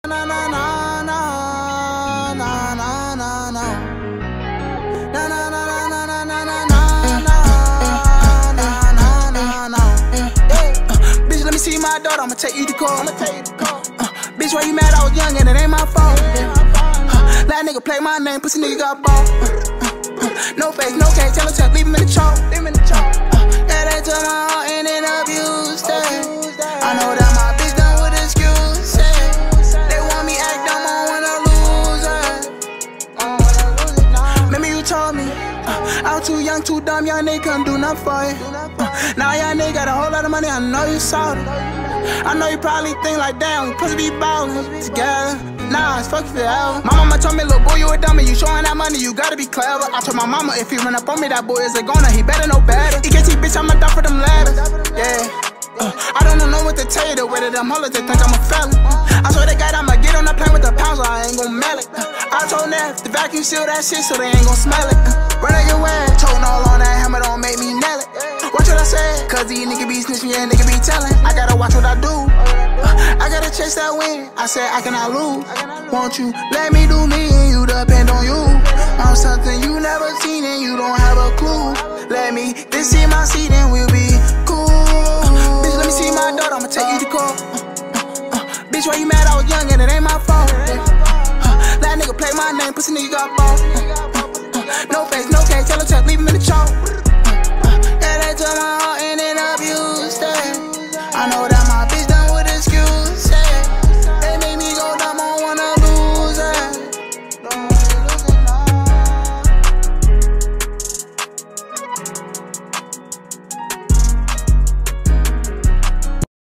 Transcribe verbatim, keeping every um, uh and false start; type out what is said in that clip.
Na na na na na na na na na na na na na na na na na na na. Bitch, let me see my daughter, I'ma take you to court. Bitch, why you mad? I was young and it ain't my fault. That nigga play my name, pussy nigga got ball. No face, no case, tell him to leave him in the chalk. Yeah, they took my heart and then abused it. I know that my bitch done with excuses. They want me act dumb, I wanna lose it. Maybe you told me uh, I was too young, too dumb, young nigga couldn't do nothing for you. uh, Now young nigga got a whole lot of money, I know you salty. I know you probably think like, damn, we supposed to be ballin' together. Nah, it's fuck you forever. My mama told me, little boy, you a dummy. You showing that money, you gotta be clever. I told my mama, if he run up on me, that boy is a goner. He better know better. E K T, bitch, I'ma die for them ladders. Yeah. Uh, I don't know what to tell you, the way that them hollers, they think I'm a felon. I swear to God, I'ma get on the plane with the pounds, so I ain't gon' mail it. Uh, I told Neff to vacuum seal that shit so they ain't gon' smell it. Uh, run out your way, toting all on that hammer, don't make me nail it. Watch what I say, cause these niggas be snitching, yeah, niggas be telling. I gotta watch what I do. Uh, I gotta chase that win, I said I cannot lose. Won't you let me do me and you depend on you. I'm something you never seen and you don't have a clue. Let me this see my seat and we'll be cool. Uh, bitch, let me see my daughter, I'ma take you to court. Uh, uh, uh, bitch, why you mad? I was young and it ain't my fault. Uh, that nigga play my name, pussy nigga got ball. Uh, uh, uh, no face, no case, tell him to leave him in the chalk. Uh, uh, yeah, they took my heart.